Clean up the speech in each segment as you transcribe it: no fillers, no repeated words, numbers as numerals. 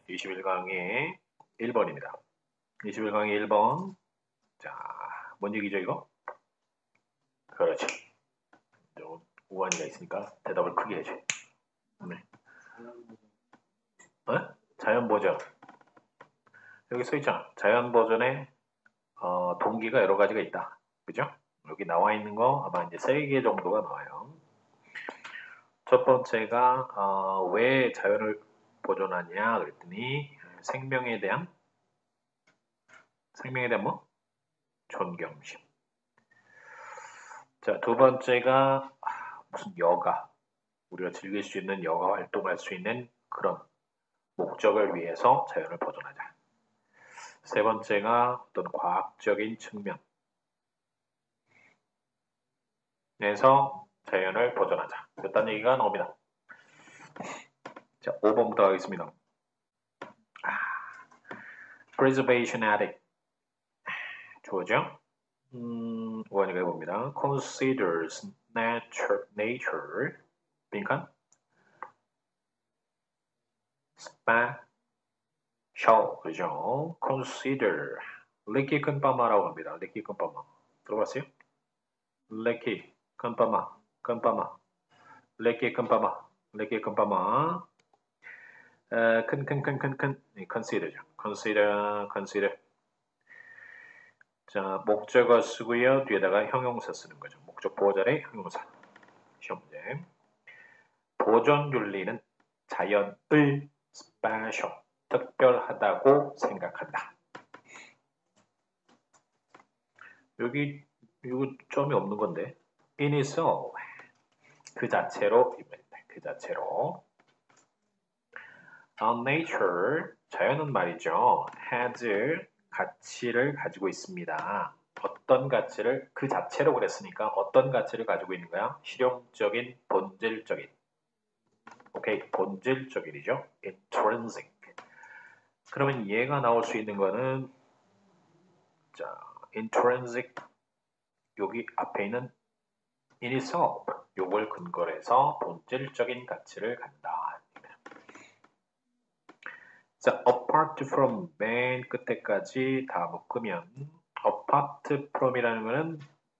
21강의 1번입니다. 21강의 1번. 자, 뭔 얘기죠, 이거? 그렇지. 우한이가 있으니까 대답을 크게 해줘. 네. 자연 버전. 여기 써있잖아. 자연 버전에 동기가 여러 가지가 있다. 그죠? 여기 나와 있는 거 아마 이제 3개 정도가 나와요. 첫 번째가 왜 자연을 보존하냐 그랬더니 생명에 대한 뭐? 존경심. 자, 두 번째가 무슨 여가, 우리가 즐길 수 있는 여가 활동할 수 있는 그런 목적을 위해서 자연을 보존하자. 세 번째가 어떤 과학적인 측면에서 자연을 보존하자. 이런 얘기가 나옵니다. 자, 5번부터 가겠습니다. Preservation addict. 주어죠? 원이가 해봅니다. Considers nature 빈칸 special, 그죠? Consider 레키 큰빠마라고 합니다. 레키 큰빠마 들어봤어요? 레키 큰빠마 레키 큰빠마 큰 consider죠. consider. 자, 목적어 쓰고요. 뒤에다가 형용사 쓰는 거죠. 목적 보호 자리에 형용사. 시험 문제. 보존 윤리는 자연을 special, 특별하다고 생각한다. 여기 이거 점이 없는 건데 in itself, 그 자체로 그 자체로. nature, 자연은 말이죠. has, 가치를 가지고 있습니다. 어떤 가치를, 그 자체로 그랬으니까 어떤 가치를 가지고 있는 거야? 실용적인, 본질적인. 오케이, 본질적이죠. intrinsic. 그러면 얘가 나올 수 있는 거는 자, intrinsic, 여기 앞에 있는 in itself, 요걸 근거로 해서 본질적인 가치를 갖다. 자, apart from, 맨 끝에까지 다 묶으면 apart from이라는 거는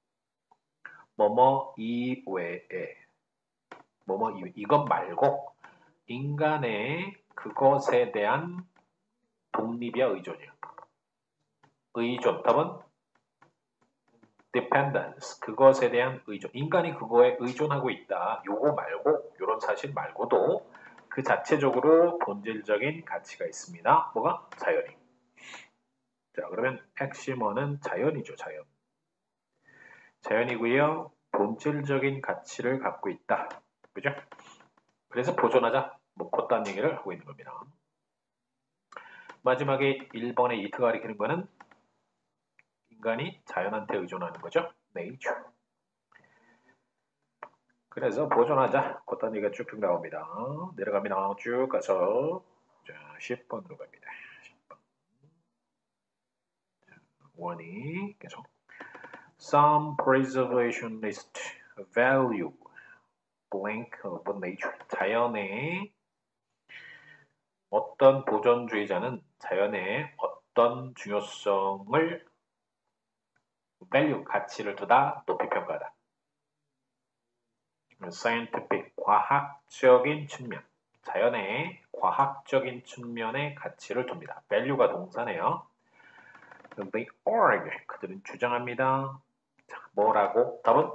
뭐뭐 이외에, 뭐뭐 이외, 이것 말고 인간의 그것에 대한 독립이야, 의존이야. 의존, 답은 dependence, 그것에 대한 의존. 인간이 그거에 의존하고 있다. 요거 말고, 요런 사실 말고도 그 자체적으로 본질적인 가치가 있습니다. 뭐가? 자연이. 자, 그러면 핵심어는 자연이죠, 자연. 자연이고요. 본질적인 가치를 갖고 있다. 그죠? 그래서 보존하자. 뭐 그딴 얘기를 하고 있는 겁니다. 마지막에 1번의 이트가 가리키는 거는 인간이 자연한테 의존하는 거죠. nature. 그래서 보존하자. 그딴 얘기가 쭉쭉 나옵니다. 내려갑니다. 쭉 가서 자, 10번으로 갑니다. 10번. 원이 계속. Some preservationist value blank of nature. 자연의 어떤 보존주의자는 자연의 어떤 중요성을 value, 가치를 두다, 높이 평가하다. scientific, 과학적인 측면. 자연의 과학적인 측면의 가치를 둡니다. value가 동사네요. They argue, 그들은 주장합니다. 자, 뭐라고? 답은?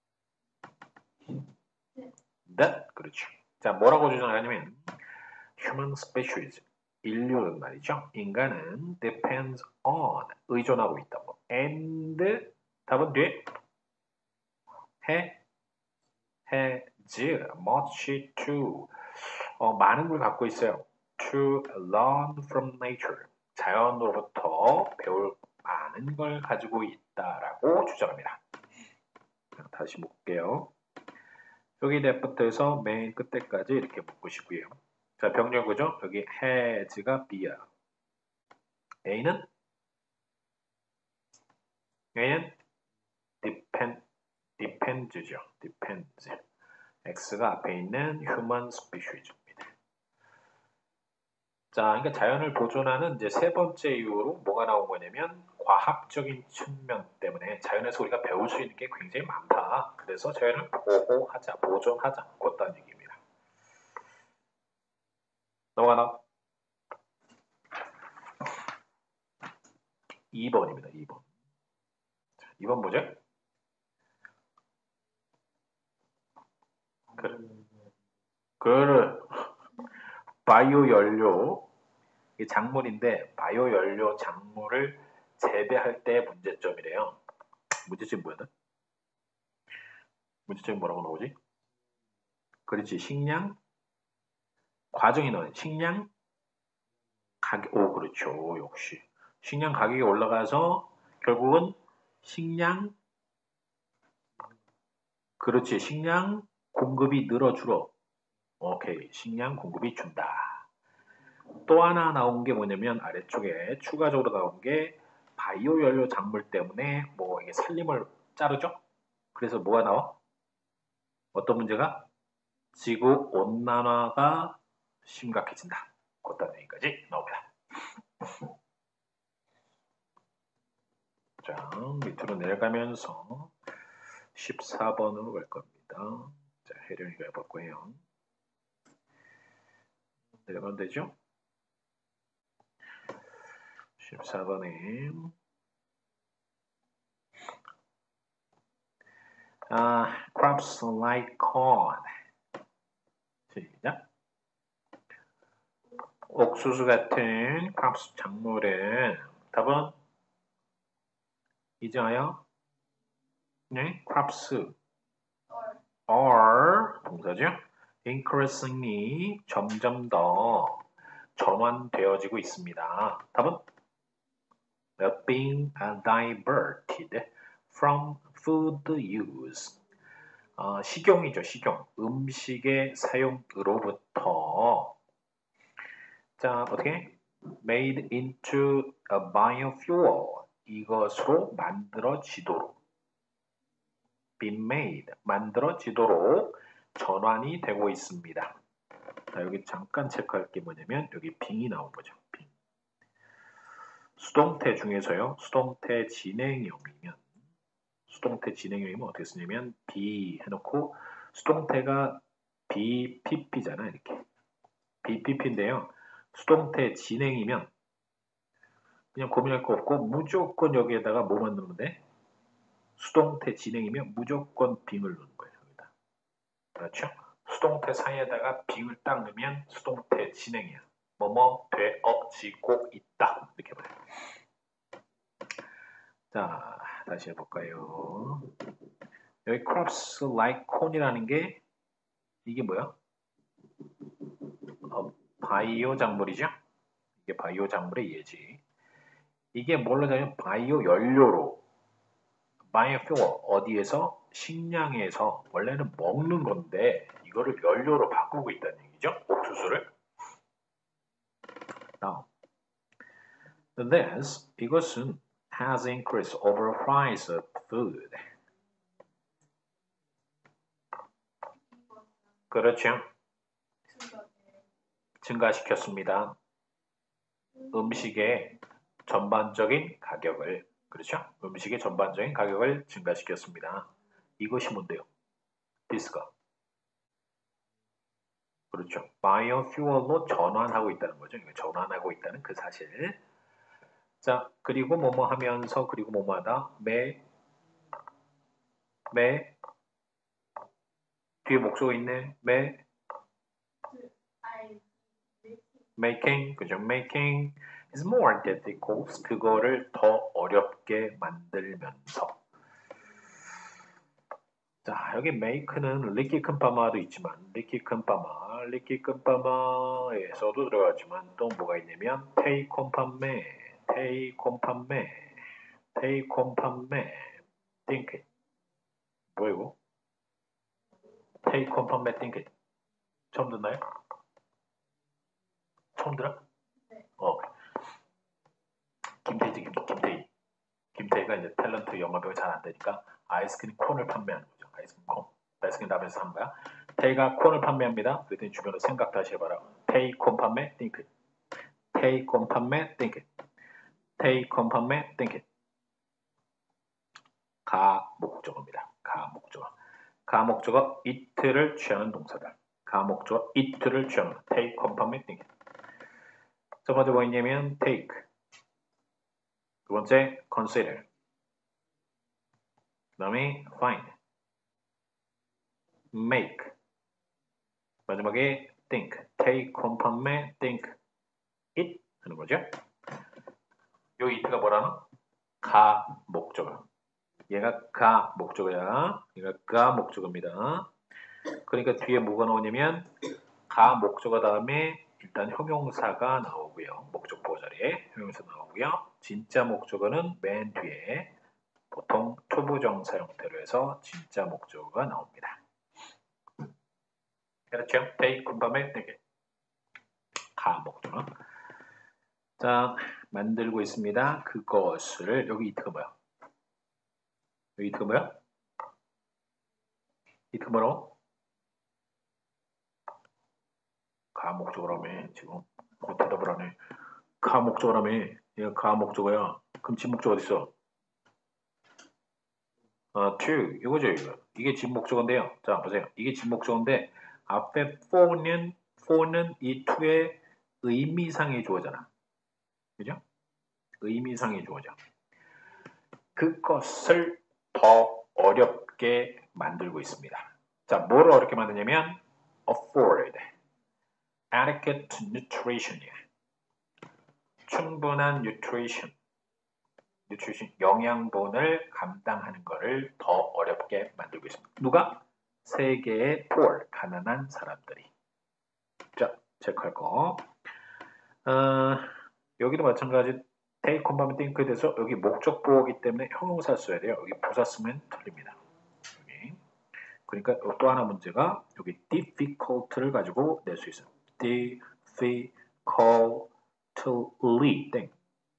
that, 그렇죠. 자, 뭐라고 주장하냐면 human species, 인류는 말이죠. 인간은 depends on, 의존하고 있다고. and, 답은 뒤에 has much to, 많은 걸 갖고 있어요. to learn from nature, 자연으로부터 배울 많은 걸 가지고 있다라고 주장합니다. 다시 묶을게요. 여기 내부터해서 맨 끝에까지 이렇게 묶으시고요. 자, 병렬구죠? 여기 has가 B야. A는 depends죠. depends. X가 앞에 있는 human species입니다. 자, 그러니까 자연을 보존하는 이제 세 번째 이유로 뭐가 나온 거냐면 과학적인 측면 때문에 자연에서 우리가 배울 수 있는 게 굉장히 많다. 그래서 자연을 보호하자, 보존하자, 그렇다는 얘기입니다. 넘어가나? 2번입니다. 2번. 2번 뭐죠? 그 바이오 연료 이 작물인데 바이오 연료 작물을 재배할 때 문제점이래요. 문제점이 뭐야? 문제점이 뭐라고 나오지? 그렇지. 식량 과정이 나와요. 식량 가격. 오, 그렇죠. 역시 식량 가격이 올라가서 결국은 식량 그렇지. 식량 공급이 늘어주러. 오케이. 식량 공급이 준다. 또 하나 나온 게 뭐냐면 아래쪽에 추가적으로 나온 게 바이오 연료 작물 때문에 뭐 이게 산림을 자르죠? 그래서 뭐가 나와? 어떤 문제가? 지구 온난화가 심각해진다. 그딴 얘기까지 나옵니다. 자, 밑으로 내려가면서 14번으로 갈 겁니다. 자, 혜련이가 해볼 거예요. 내려가면 되죠? 14번에 crops like corn. 시작. 옥수수 같은 crops 작물은 답은 이제하여 네, crops are 동사죠. increasingly 점점 더 전환되어지고 있습니다. 답은 being diverted from food use. 식용이죠, 식용. 음식의 사용으로부터 자, 어떻게? made into a biofuel. 이것으로 만들어지도록 be made, 만들어지도록 전환이 되고 있습니다. 자, 여기 잠깐 체크할 게 뭐냐면 여기 빙이 나온 거죠. 빙. 수동태 중에서요. 수동태 진행형이면 어떻게 쓰냐면 be 해놓고 수동태가 BPP잖아 이렇게 BPP인데요. 수동태 진행이면 그냥 고민할 거 없고 무조건 여기에다가 뭐 만들면 돼? 수동태 진행이면 무조건 빙을 넣는 거예요. 여기다. 그렇죠? 수동태 사이에다가 빙을 딱 넣으면 수동태 진행이야. 뭐뭐 되어지고 있다. 이렇게 봐요. 자, 다시 해볼까요? 여기 crops like corn이라는 게 이게 뭐야? 바이오 작물이죠? 이게 바이오 작물의 예지. 이게 뭘로 되냐면 바이오 연료로 바이오퓨어 어디에서? 식량에서 원래는 먹는 건데 이거를 연료로 바꾸고 있다는 얘기죠. 옥수수를. Now, this 이것은 has increased over price of food. 그렇죠. 증가시켰습니다. 음식의 전반적인 가격을 그렇죠? 음식의 전반적인 가격을 증가시켰습니다. 이것이 뭔데요? 디스가 그렇죠. 바이오퓨얼로 전환하고 있다는 거죠. 전환하고 있다는 그 사실. 자, 그리고 뭐뭐 하면서 그리고 뭐뭐 하다 매 뒤에 목소가 있네. making 그죠? making is more difficult. 그거를 더 어렵게 만들면서 자, 여기 make는 리키 큰파마도 있지만 리키 큰파마에서도 들어가지만 또 뭐가 있냐면 take on 판매 think it 뭐야 이거? take on 판매 think it 처음 듣나요? 처음 들어? 김태희가 이제 탤런트 영화배우 잘 안 되니까 아이스크림 콘을 판매하는 거죠. 아이스크림 콘. 아이스크림 라면에서 한 거야. 태희가 콘을 판매합니다. 그랬더니 주변으로 생각 다시 해봐라. 태희 콘 판매? think take on 판매 think it. take on 판매 think it. 가목적어입니다. 가목적어. 가목적어 it를 취하는 동사들. 가목적어 it를 취하는 take on 판매 think it. 첫 번째 뭐 있냐면 take. 두 번째 consider. 그 다음에 find. make. 마지막에 think. take on 판매 think it 하는 거죠. 요 it가 뭐라는? 가 목적어. 얘가 가 목적어야. 얘가 가 목적어입니다. 그러니까 뒤에 뭐가 나오냐면 가 목적어 다음에 일단 형용사가 나오고요. 목적 보호 자리에 형용사 나오고요. 진짜 목적어는 맨 뒤에 보통 투부정사 형태로 해서 진짜 목적어가 나옵니다. 그렇죠? take 군밤에 되게 가 목적어. 자, 만들고 있습니다. 그것을 여기 이트가 뭐야? 여기 이트가 뭐야? 이트 뭐라고? 가 목적어라며 지금 뭐 대답을 하네. 가 목적어라며. 얘가 가 목적어야. 그럼 집 목적어 어디 있어? to 이거죠 이거. 이게 집 목적어인데요. 자 보세요. 이게 집 목적어인데 앞에 for는 이 to의 의미상의 주어잖아. 그죠? 의미상의 주어죠. 그것을 더 어렵게 만들고 있습니다. 자, 뭘 어렵게 만드냐면 afford, adequate nutrition이야. 충분한 nutrition, 영양분을 감당하는 것을 더 어렵게 만들고 있습니다. 누가? 세계의 poor, 가난한 사람들이. 자, 체크할 거. 여기도 마찬가지 take on think에 대해서 여기 목적 보호기 때문에 형용사 써야 돼요. 여기 부사 쓰면 틀립니다. 여기. 그러니까 또 하나 문제가 여기 difficult를 가지고 낼 수 있어요. difficultly 땡.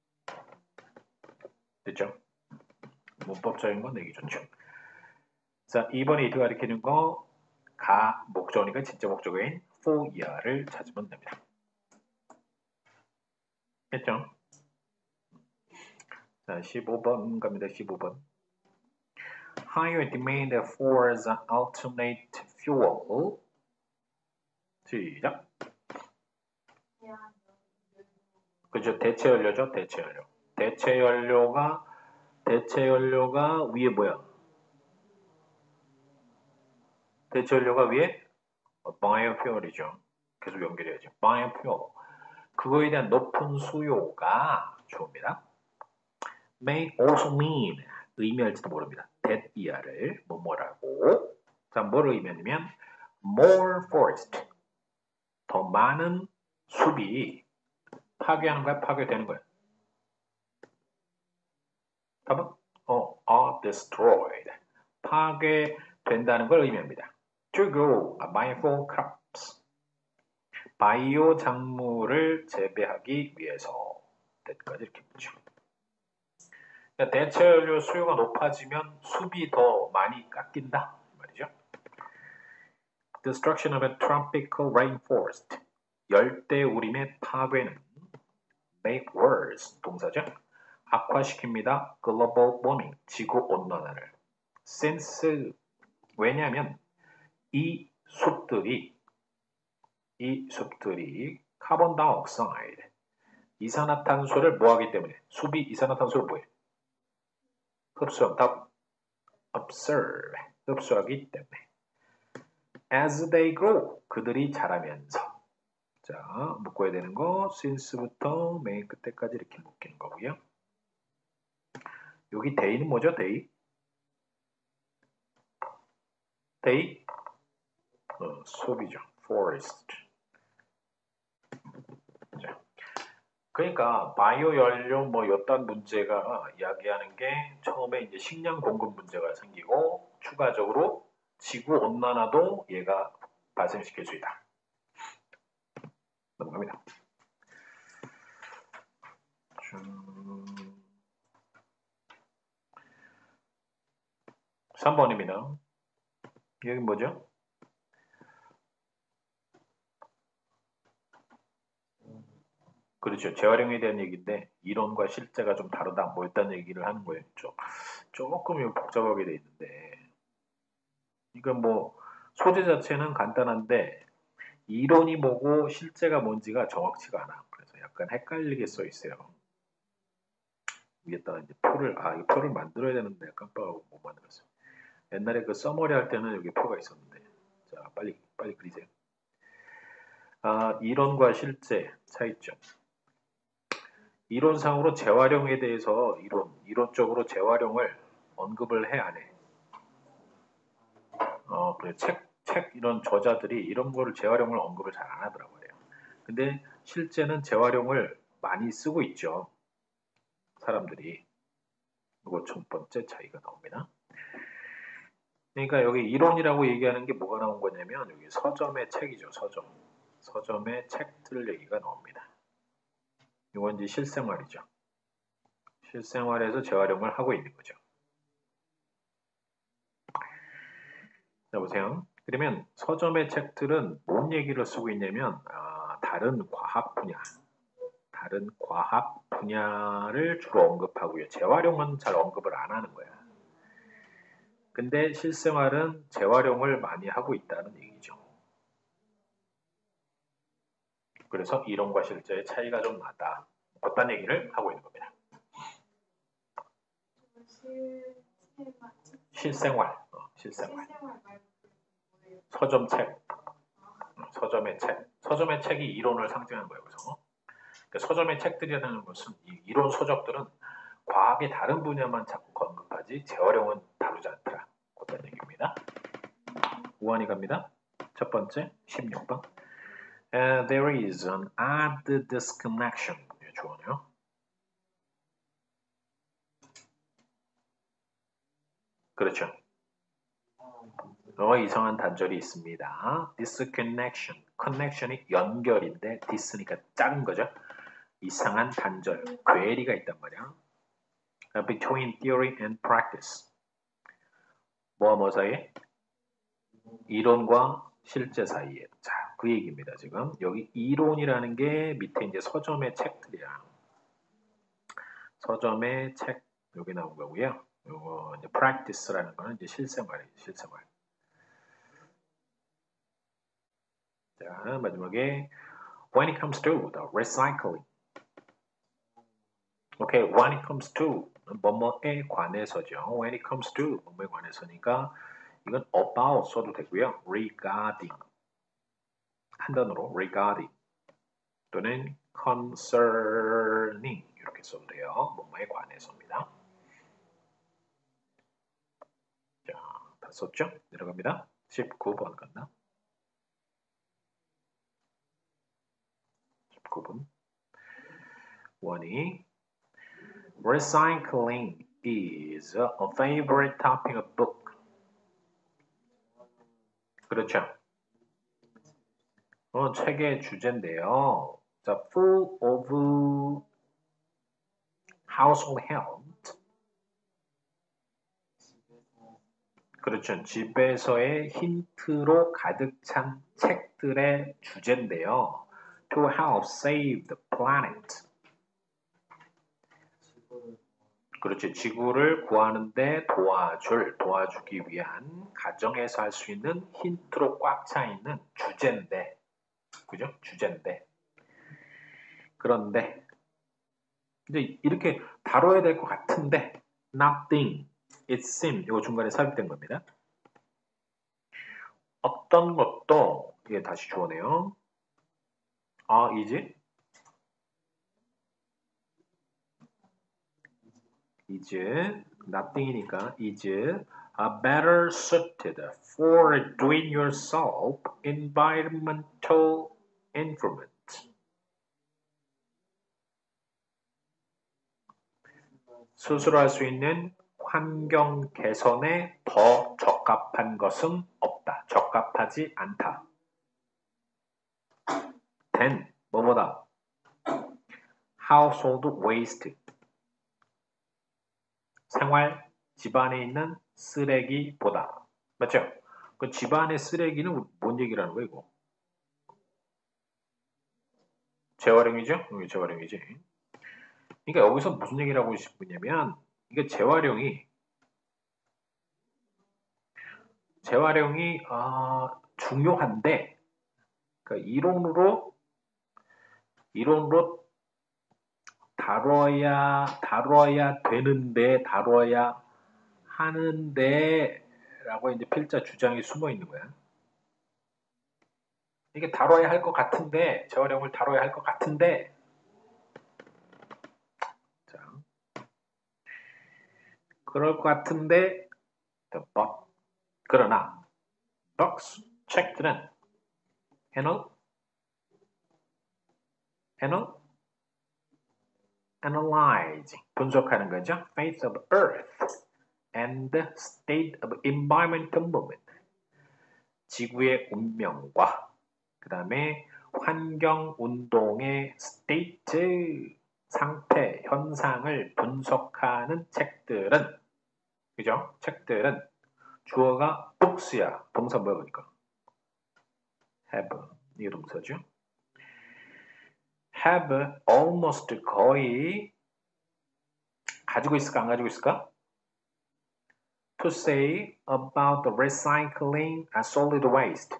됐죠? 문법적인 건 내기 좋죠. 자, 2번에 이트 가리키는 거 가 목적어니까 진짜 목적어인 for 이하를 찾으면 됩니다. 됐죠? 자, 15번 갑니다. 15번. Higher demand for the alternate fuel. 시작. 그죠? 대체 연료죠? 대체 연료. 대체 연료가 위에 뭐야? 대체 연료가 위에 biofuel이죠. 계속 연결해야죠. biofuel. 그거에 대한 높은 수요가 주어입니다. may also mean 의미할지도 모릅니다. that 이하를 뭐뭐라고. 자, 뭐를 의미하냐면 more forest 더 많은 숲이 파괴하는 거야? 파괴되는 거야? 답은 are destroyed. 파괴된다는 걸 의미합니다. To grow bioful crops. 바이오 작물을 재배하기 위해서. 때까지 이렇게 붙죠. 그러니까 대체 연료 수요가 높아지면 숲이 더 많이 깎인다 말이죠. Destruction of a tropical rainforest. 열대우림의 파괴는 make worse 동사죠. 악화시킵니다. global warming 지구 온난화를. since 왜냐하면 이 숲들이 카본 다이옥사이드 이산화탄소를 뭐하기 때문에 숲이 이산화탄소를 뭐해? 흡수한다. observe 흡수하기 때문에 as they grow 그들이 자라면서 자 묶어야 되는 거 since부터 main 끝에까지 이렇게 묶이는 거고요. 여기 day는 뭐죠? day 숲이죠. forest 자, 그러니까 바이오 연료 뭐 이딴 문제가 이야기하는 게 처음에 이제 식량 공급 문제가 생기고 추가적으로 지구 온난화도 얘가 발생시킬 수 있다. 넘어갑니다. 3번입니다. 여기 뭐죠? 그렇죠. 그렇죠. 재활용에 대한 얘기인데 이론과 실제가 좀 다르다 뭐 일단 얘기를 하는 거예요. 조금 복잡하게 돼 있는데 이건 뭐 소재 자체는 간단한데 이론이 뭐고 실제가 뭔지가 정확치가 않아. 그래서 약간 헷갈리게 써 있어요. 위에다가 이제 이 표를 만들어야 되는데 깜빡하고 못 만들었어요. 옛날에 그 서머리 할 때는 여기 표가 있었는데. 자, 빨리 그리세요. 이론과 실제 차이점. 이론상으로 재활용에 대해서 이론적으로 재활용을 언급을 해 안 해? 그래 책 이런 저자들이 이런 거를 재활용을 언급을 잘 안 하더라고요. 근데 실제는 재활용을 많이 쓰고 있죠. 사람들이. 이거 첫 번째 차이가 나옵니다. 그러니까 여기 이론이라고 얘기하는 게 뭐가 나온 거냐면 여기 서점의 책이죠. 서점의 책들 얘기가 나옵니다. 이건 이제 실생활이죠. 실생활에서 재활용을 하고 있는 거죠. 자, 보세요. 그러면 서점의 책들은 뭔 얘기를 쓰고 있냐면 다른 과학 분야를 주로 언급하고요. 재활용은 잘 언급을 안 하는 거야. 근데 실생활은 재활용을 많이 하고 있다는 얘기죠. 그래서 이론과 실제의 차이가 좀 나다. 어떤 얘기를 하고 있는 겁니다. 실생활. 서점책. 서점의 책이 이론을 상징하는 거예요. 그래서 서점의 책들이라는 것은 이 이론 서적들은 과학의 다른 분야만 자꾸 언급하지 재활용은 다루지 않더라. 그런 얘기입니다. 우한이 갑니다. 첫 번째 16번. There is an odd disconnection. 주어네요. 그렇죠. 이상한 단절이 있습니다. disconnection. connection이 연결인데 dis니까 작은 거죠. 이상한 단절, 괴리가 있단 말이야. between theory and practice. 뭐 사이에? 이론과 실제 사이에. 자, 그 얘기입니다. 지금 여기 이론이라는 게 밑에 이제 서점의 책들이야. 서점의 책 여기 나온 거고요. 요거 이제 practice라는 거는 이제 실생활이에요. 실생활. 자, 마지막에 when it comes to the recycling. 오케이, when it comes to 뭐뭐에 관해서죠. when it comes to 뭐뭐에 관해서니까 이건 about 써도 되고요. regarding 한 단어로 regarding 또는 concerning 이렇게 써도 돼요. 뭐뭐에 관해서입니다. 자, 다 썼죠? 내려갑니다. 19번 간다. 19번. 원이 Recycling is a favorite topic of book. 그렇죠. 책의 주제인데요. 자, full of household help. 그렇죠. 집에서의 힌트로 가득 찬 책들의 주제인데요. To help save the planet. 그렇죠. 지구를 구하는데 도와주기 위한 가정에서 할 수 있는 힌트로 꽉 차 있는 주제인데, 그죠? 주제인데. 그런데 이제 이렇게 다뤄야 될 것 같은데, nothing, it seems, 이거 중간에 삽입된 겁니다. 어떤 것도 이게 다시 주어네요. is nothing이니까 is better suited for doing yourself environmental improvement. 스스로 할 수 있는 환경 개선에 더 적합한 것은 없다. 적합하지 않다. than 뭐보다 household waste 생활 집안에 있는 쓰레기보다 맞죠? 그 집안의 쓰레기는 뭔 얘기라는 거예요, 이거? 재활용이죠? 이게 재활용이지. 그러니까 여기서 무슨 얘기를 하고 싶으냐면 이게 재활용이 중요한데 그러니까 이론으로 다뤄야 되는데 다뤄야 하는데 라고 이제 필자 주장이 숨어 있는 거야. 이게 다뤄야 할 것 같은데 재활용을 다뤄야 할 것 같은데 자, 그럴 것 같은데 but 그러나 box 책들은 analyze 분석하는 거죠. Fate of Earth and the state of environmental movement 지구의 운명과 그 다음에 환경운동의 state 상태, 현상을 분석하는 책들은 그죠? 책들은 주어가 books야. 동사 뭐야 그러니까? have 이게 동사죠. have almost 거의 가지고 있을까 안 가지고 있을까? To say about the recycling a solid waste.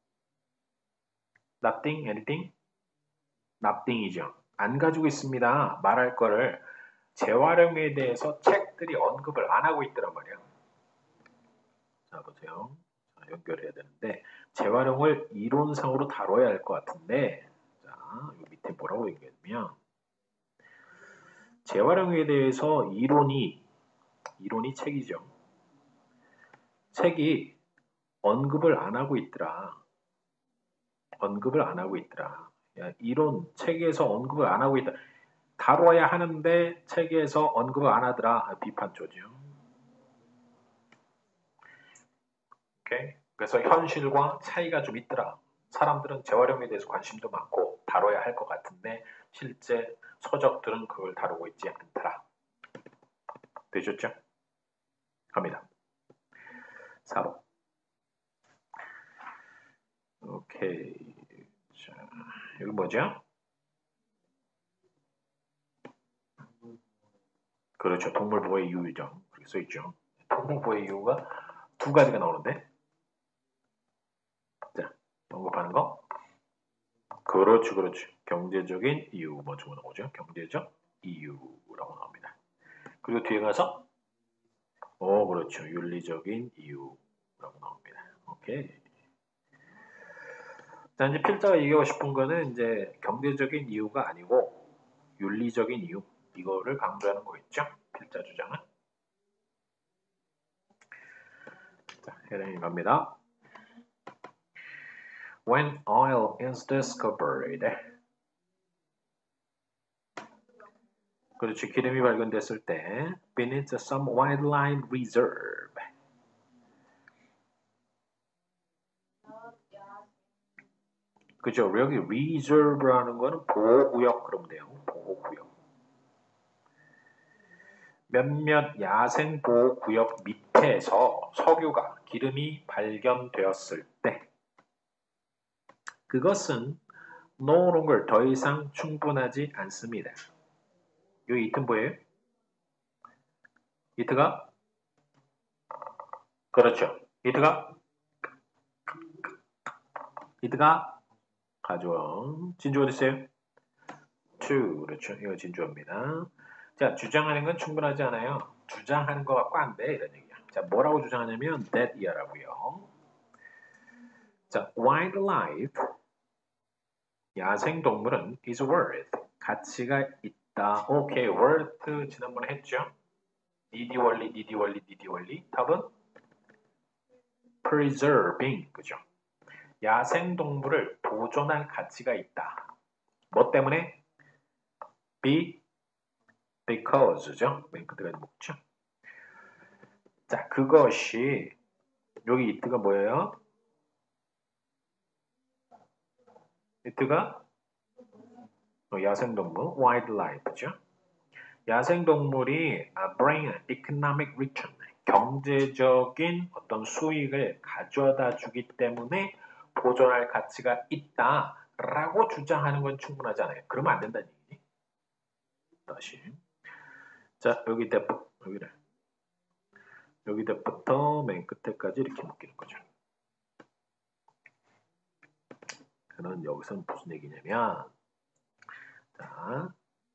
Nothing, anything? Nothing이죠. 안 가지고 있습니다. 말할 거를 재활용에 대해서 책들이 언급을 안 하고 있더란 말이에요. 자, 보세요. 자, 연결해야 되는데 재활용을 이론상으로 다뤄야 할 것 같은데 자, 이 밑에 뭐라고 얘기하냐면 재활용에 대해서 이론이 책이죠. 책이 언급을 안 하고 있더라. 야, 이론 책에서 언급을 안 하고 있다. 다뤄야 하는데 책에서 언급을 안 하더라. 비판조죠. 오케이? 그래서 현실과 차이가 좀 있더라. 사람들은 재활용에 대해서 관심도 많고 다뤄야 할 것 같은데 실제 서적들은 그걸 다루고 있지 않더라. 되셨죠? 갑니다. 4번. 오케이. 자, 여기 뭐죠? 그렇죠. 동물보호의 이유죠. 그렇게 써있죠. 동물보호의 이유가 두 가지가 나오는데 자, 언급하는 거 그렇죠. 경제적인 이유 먼저 나오죠. 경제적 이유라고 나옵니다. 그리고 뒤에 가서 그렇죠. 윤리적인 이유라고 나옵니다. 오케이. 자, 이제 필자가 얘기하고 싶은 거는 이제 경제적인 이유가 아니고 윤리적인 이유 이거를 강조하는 거겠죠. 필자 주장은. 자, 해당이 갑니다. When oil is discovered. 그렇죠. 기름이 발견됐을 때 beneath some wildlife reserve. 그죠. 여기 reserve라는 거는 보호구역 그러면 돼요. 보호구역. 몇몇 야생 보호구역 밑에서 석유가 기름이 발견되었을 때 그것은 no longer 더 이상 충분하지 않습니다. 이 이트 뭐예요? 이트가 그렇죠. 이트가 가져온 진주 어디 있어요? to 그렇죠. 이거 진주어입니다. 자, 주장하는 건 충분하지 않아요. 주장하는 거 갖고 안 돼. 이런 얘기야. 자, 뭐라고 주장하냐면 that 이하라고요. 자, wildlife 야생동물은 is worth 가치가 있다. 오케이, worth 지난번에 했죠. 니디 원리 답은 preserving 그죠. 야생동물을 보존할 가치가 있다. 뭐 때문에? because죠. 맨 끝에까지 묶죠. 자, 그것이 여기 이트가 뭐예요? 이트가 야생동물, wildlife죠. 야생동물이 bring economic return, 경제적인 어떤 수익을 가져다 주기 때문에 보존할 가치가 있다. 라고 주장하는 건 충분하지 않아요. 그러면 안 된다는 얘기지. 다시. 자, 여기부터 맨 끝에까지 이렇게 묶이는 거죠. 그는 여기서는 무슨 얘기냐면, 자,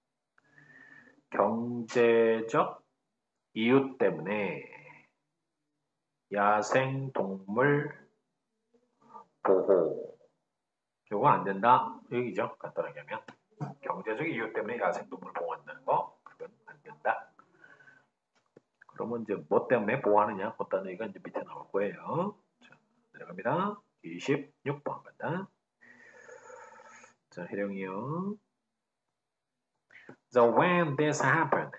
경제적 이유 때문에 야생동물 보호. 요거 안 된다. 여기죠. 간단하게 하면. 경제적 이유 때문에 야생동물 보호한다는 거, 그건 안 된다. 그러면 이제 뭐 때문에 보호하느냐? 어떤 얘기가 이제 밑에 나올 거예요. 자, 내려갑니다. 26번 간다. 자, 해령이요. So when this happened.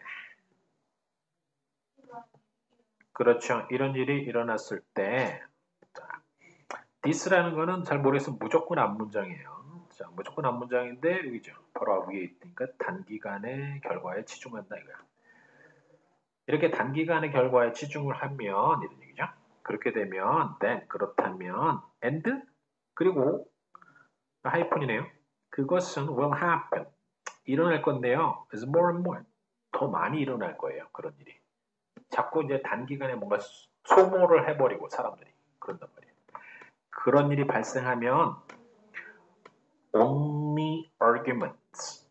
그렇죠. 이런 일이 일어났을 때, 자, this라는 거는 잘 모르겠으면 무조건 앞문장이에요. 자, 무조건 앞문장인데 여기죠. 바로 위에 있으니까 단기간의 결과에 치중한다 이거야. 이렇게 단기간의 결과에 치중을 하면 이런 얘기죠. 그렇게 되면 then 그렇다면 and 그리고 하이픈이네요. 그것은 will happen 일어날 건데요. is more and more 더 많이 일어날 거예요. 그런 일이. 자꾸 이제 단기간에 뭔가 소모를 해버리고 사람들이 그런단 말이에요. 그런 일이 발생하면 only arguments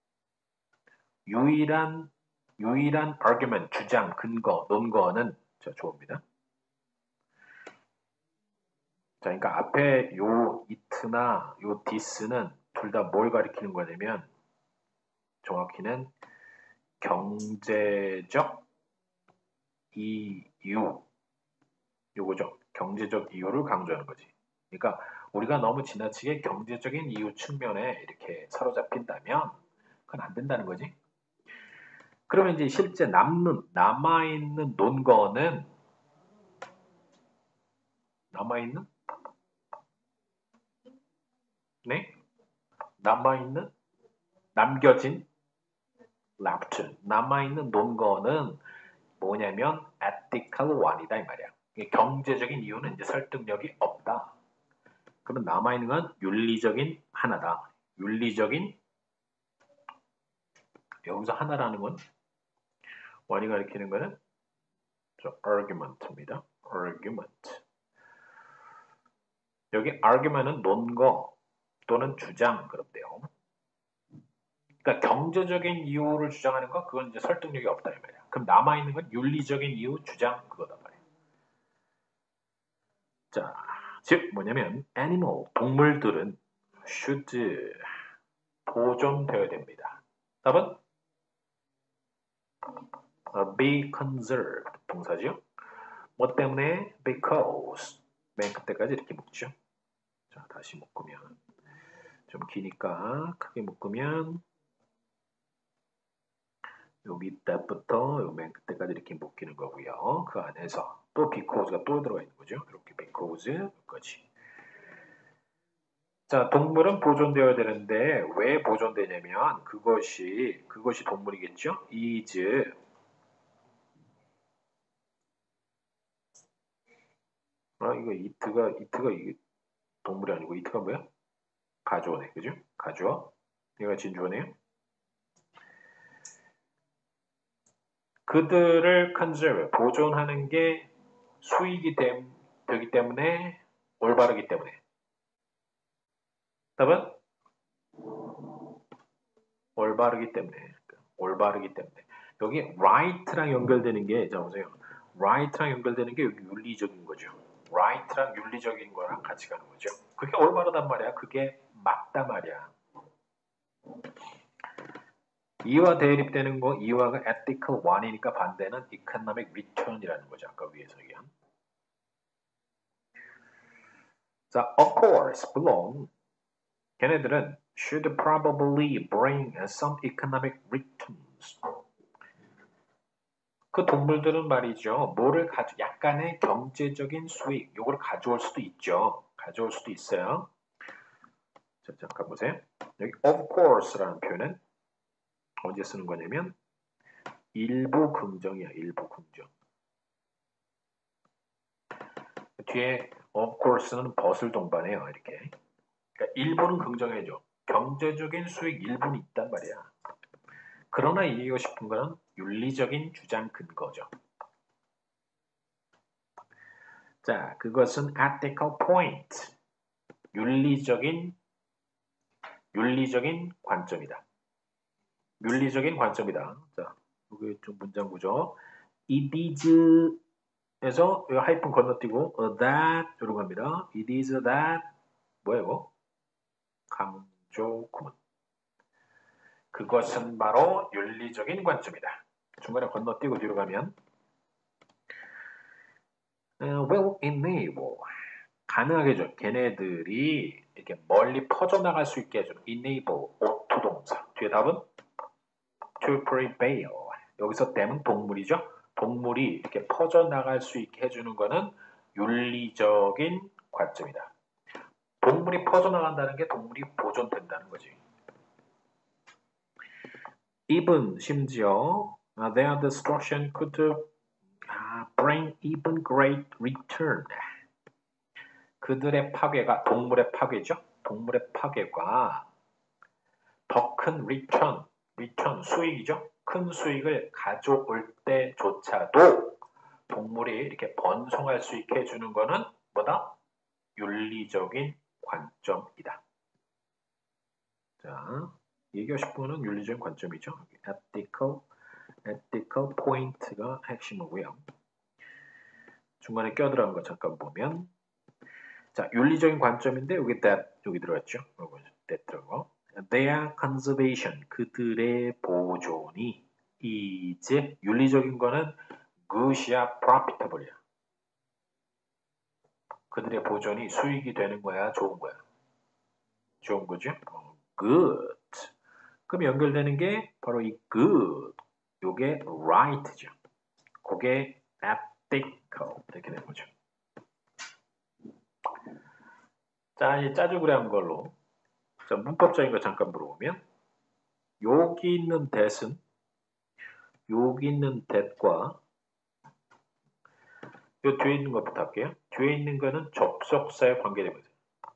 유일한 argument 주장 근거 논거는 좋습니다. 자, 그러니까 앞에 요 it나 요 this는 둘 다 뭘 가리키는 거냐면 정확히는 경제적 이유 요거죠. 경제적 이유를 강조하는 거지. 그러니까 우리가 너무 지나치게 경제적인 이유 측면에 이렇게 사로잡힌다면 그건 안 된다는 거지. 그러면 이제 실제 남아있는 논거는 남아있는 네? 남겨진 left 남아있는 논거는 뭐냐면 ethical one이다 이 말이야. 경제적인 이유는 이제 설득력이 없다. 그러면 남아있는 건 윤리적인 하나다. 윤리적인 여기서 하나라는 건 원이 가리키는 거는 argument입니다. argument. 여기 argument은 논거 또는 주장 그런데요. 그러니까 경제적인 이유를 주장하는 거 그건 이제 설득력이 없다 이 말이야. 그럼 남아 있는 건 윤리적인 이유 주장 그거단 말이야. 자, 즉 뭐냐면 animal 동물들은 should 보존되어야 됩니다. 답은 be conserved 동사죠. 뭐 때문에? because 맨 끝에까지 이렇게 묶죠. 자, 다시 묶으면 좀 기니까 크게 묶으면 여기 때부터 요 맨 끝에까지 이렇게 묶이는 거고요. 그 안에서 또 because가 또 들어가 있는 거죠. 이렇게 because 여기까지. 자, 동물은 보존되어야 되는데 왜 보존되냐면 그것이 동물이겠죠. is 이거 이트가 이게 동물이 아니고 이트가 뭐야? 가주어네, 그죠? 가주어. 얘가 진주어네요. 그들을 conserve 보존하는 게 수익이 되기 때문에 올바르기 때문에. 답은 올바르기 때문에. 여기 right랑 연결되는 게, 자 보세요. right랑 연결되는 게 여기 윤리적인 거죠. right랑 윤리적인 거랑 같이 가는 거죠. 그게 올바르단 말이야. 그게 맞단 말이야. 이와 대립되는 거, 이와가 ethical one이니까 반대는 economic return이라는 거죠. 아까 위에서 얘기한. 자, of course, 물론 걔네들은 should probably bring some economic returns. 그 동물들은 말이죠. 약간의 경제적인 수익, 요걸 가져올 수도 있죠. 가져올 수도 있어요. 자, 잠깐 보세요. 여기 of course라는 표현은 언제 쓰는 거냐면 일부 긍정이야. 일부 긍정. 뒤에 of course는 벗을 동반해요. 이렇게. 그러니까 일부는 긍정해줘. 경제적인 수익 일부는 있단 말이야. 그러나 이기고 싶은 거는 윤리적인 주장 근거죠. 자, 그것은 ethical point. 윤리적인 관점이다. 윤리적인 관점이다. 자, 여기 좀 문장 구조. It is에서 이 하이픈 건너뛰고 that 이러고 갑니다. It is that 뭐야 이거? 강조 구문. 그것은 바로 윤리적인 관점이다. 중간에 건너뛰고 뒤로 가면 will enable 가능하게 해줘. 걔네들이 이렇게 멀리 퍼져나갈 수 있게 해줘. enable 오투동사. 뒤에 답은 to prevail. 여기서 댐은 동물이죠. 동물이 이렇게 퍼져나갈 수 있게 해주는 거는 윤리적인 관점이다. 동물이 퍼져나간다는 게 동물이 보존된다는 거지. even 심지어 their destruction could bring even great return. 그들의 파괴가 동물의 파괴죠. 동물의 파괴가 더 큰 return 수익이죠. 큰 수익을 가져올 때조차도 동물이 이렇게 번성할 수 있게 해주는 거는 뭐다? 윤리적인 관점이다. 자, 얘기하고 싶은 거는 윤리적인 관점이죠. ethical point가 핵심이고요. 중간에 껴들어간 거 잠깐 보면 자, 윤리적인 관점인데 여기 that 여기 들어갔죠. that 들어가고 their conservation 그들의 보존이 이제 윤리적인 거는 good이야, profitable이야. 그들의 보존이 수익이 되는 거야, 좋은 거야. 좋은 거죠. good. 그럼 연결되는 게 바로 이 good. 요게 right죠. 그게 ethical 이렇게 되는 거죠. 자, 이 짜주구리한 걸로 자, 문법적인 거 잠깐 물어보면 여기 있는 that은 여기 있는 that과 요 뒤에 있는 것부터 할게요. 뒤에 있는 거는 접속사에 관계됩니다.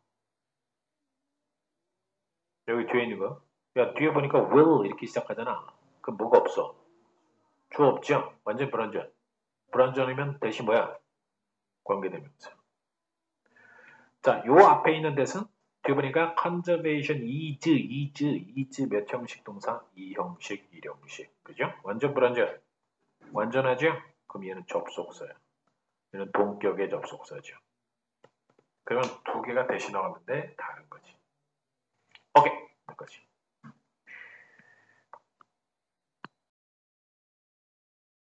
여기 뒤에 있는 거. 야, 뒤에 보니까 will 이렇게 시작하잖아. 그럼 뭐가 없어? 주어 없죠? 완전 불완전. 불완전이면 대신 뭐야? 관계대명사. 자, 요 앞에 있는 that은 뒤에 보니까 conservation is 몇 형식 동사? 2형식, 1형식. 그죠? 완전 불완전. 완전하죠? 그럼 얘는 접속사야. 얘는 동격의 접속사죠. 그러면 두 개가 대신 나왔는데 다른 거지. 오케이. 여기까지.